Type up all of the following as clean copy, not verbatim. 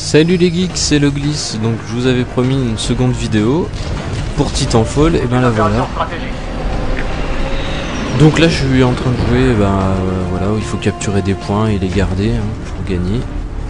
Salut les geeks, c'est le Glisse. Donc je vous avais promis une seconde vidéo pour Titanfall, et ben la voilà. Donc là je suis en train de jouer, voilà, où il faut capturer des points et les garder pour gagner.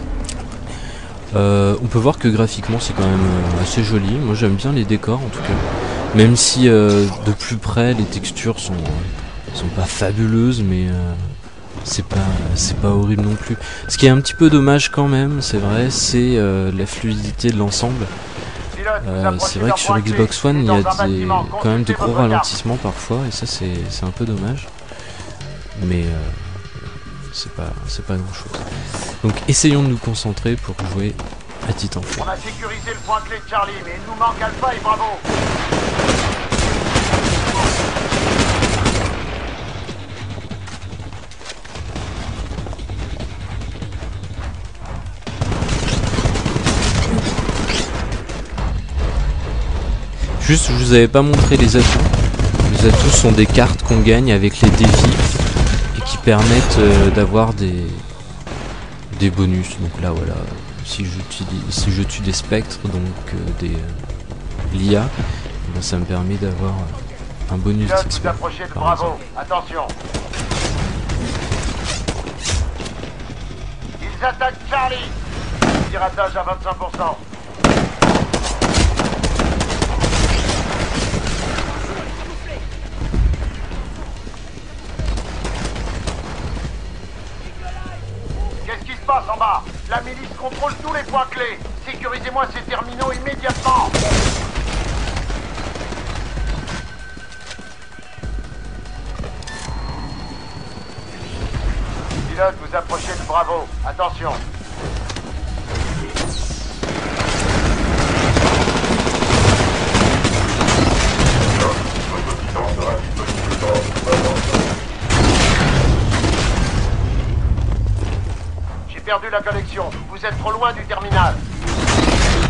On peut voir que graphiquement c'est quand même assez joli. Moi j'aime bien les décors en tout cas. Même si de plus près les textures sont pas fabuleuses, mais c'est pas horrible non plus. Ce qui est un petit peu dommage quand même, c'est vrai, c'est la fluidité de l'ensemble. C'est vrai que sur Xbox One il y a quand même de gros ralentissements parfois, et ça c'est un peu dommage. Mais c'est pas grand chose. Donc essayons de nous concentrer pour jouer à Titanfall. On a sécurisé le point clé de Charlie, mais il nous manque Alpha et Bravo. Juste, je vous avais pas montré les atouts. Les atouts sont des cartes qu'on gagne avec les défis et qui permettent d'avoir des bonus. Donc là, voilà, si je tue des spectres, donc l'IA, ben, ça me permet d'avoir un bonus d'XP. Bravo, attention. Ils attaquent Charlie. Piratage à 25%. En bas, la milice contrôle tous les points clés. Sécurisez-moi ces terminaux immédiatement. Pilote, vous approchez de Bravo. Attention. Perdu la connexion. Vous êtes trop loin du terminal. 25%.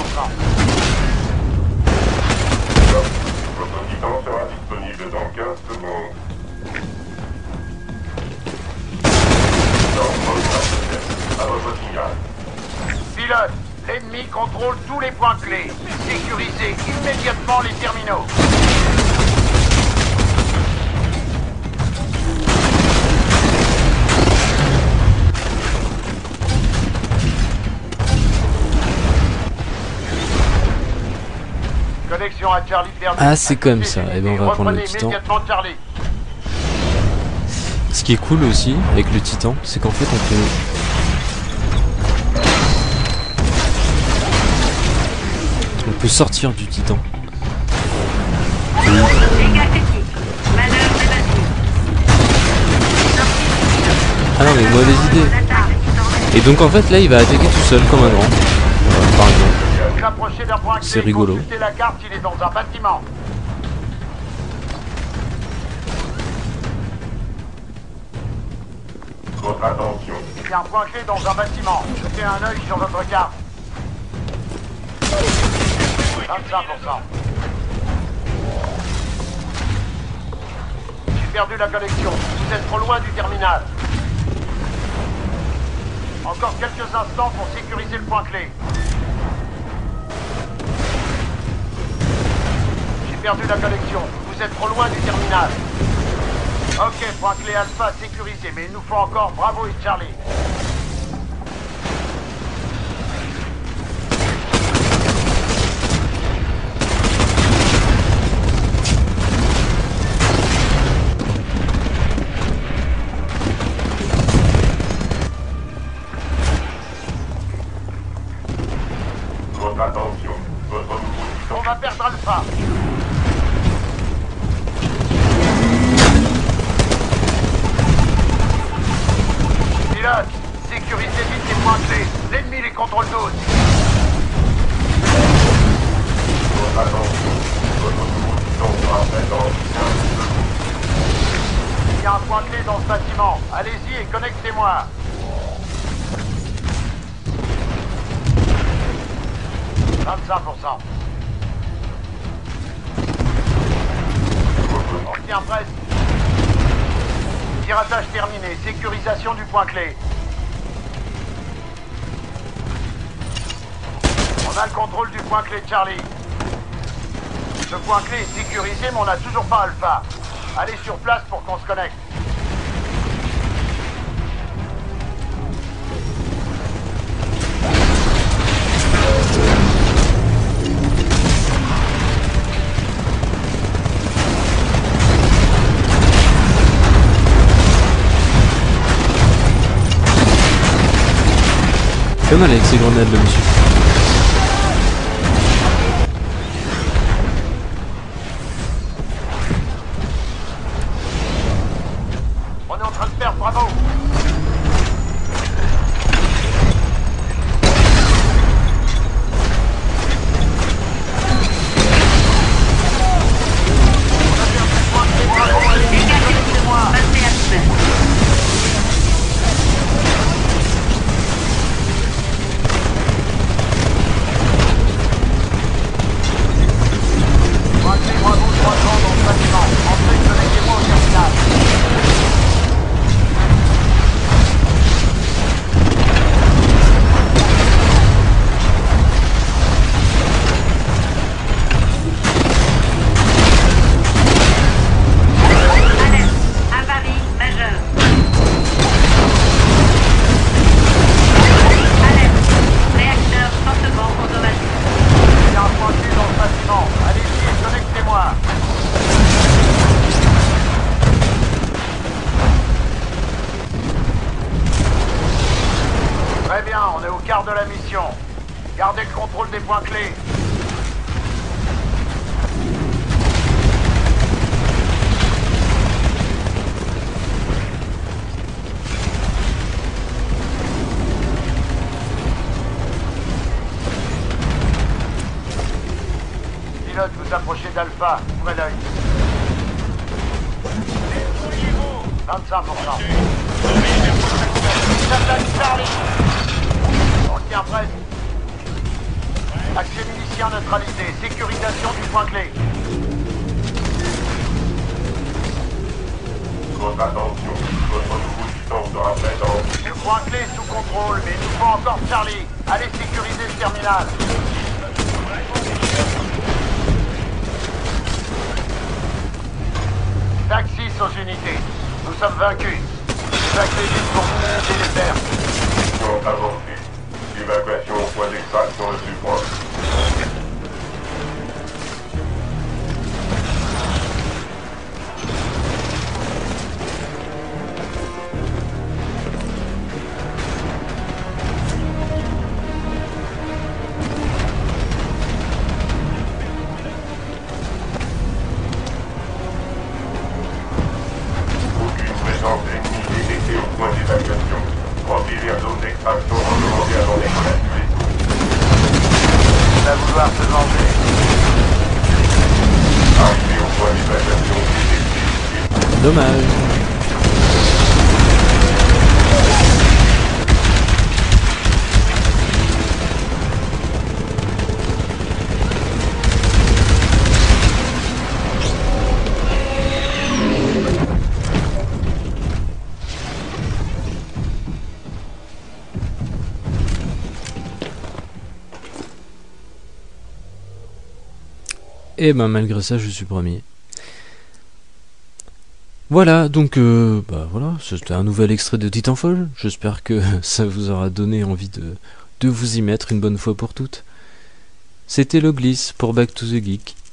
Votre titan sera disponible dans 15 secondes. À votre signal. Pilote, l'ennemi contrôle tous les points clés. Sécurisez immédiatement les terminaux. Connexion à Charlie perdue. Ah, c'est comme ça. Et ben on va prendre le Titan. Ce qui est cool aussi avec le Titan, c'est qu'en fait on peut sortir du Titan. Ah non, mais mauvaise idée. Et donc en fait là il va attaquer tout seul comme un grand. Par exemple. C'est rigolo. La carte, il est dans un bâtiment. Votre attention. Il y a un point clé dans un bâtiment. Jetez un œil sur votre carte. 25%. J'ai perdu la connexion. Vous êtes trop loin du terminal. Encore quelques instants pour sécuriser le point clé. Perdu la connexion. Vous êtes trop loin du terminal. Ok, point clé Alpha sécurisé, mais il nous faut encore Bravo et Charlie. Votre attention. Votre nouveau titan. On va perdre Alpha. Sécurisez vite les points clés. L'ennemi les contrôle tous. Votre attention. Votre nouveau titan sera prêt dans 15 secondes. Il y a un point clé dans ce bâtiment. Allez-y et connectez-moi. « 25%. On tient presque. Piratage terminé. Sécurisation du point clé. On a le contrôle du point clé de Charlie. Ce point clé est sécurisé, mais on n'a toujours pas Alpha. Allez sur place pour qu'on se connecte. Fait mal avec ces grenades là, monsieur. On est en train de perdre, bravo. Très bien, on est au quart de la mission. Gardez le contrôle des points clés. Pilote, vous approchez d'Alpha. Ouvrez l'œil. 25%. J'attaque Charlie. On tient presque. Accès milicien neutralisé. Sécurisation du point clé. Votre attention, votre nouveau distance sera prêt dans... Le point clé est sous contrôle, mais il nous faut encore Charlie. Allez sécuriser le terminal. Taxis aux unités. Nous sommes vaincus. Évacuez vite pour minimiser les pertes. Mission avancée. Évacuation au point d'extraction le plus proche. Aucune présence ennemie détectée au point d'évacuation. Remplissez la zone d'extraction en demandant à l'on évacuer. Il va vouloir se venger. Arrivez au point d'évacuation détecté. Dommage. Et ben malgré ça je suis premier. Voilà, donc voilà, c'était un nouvel extrait de Titanfall. J'espère que ça vous aura donné envie de vous y mettre une bonne fois pour toutes. C'était Loglis pour Back to the Geek.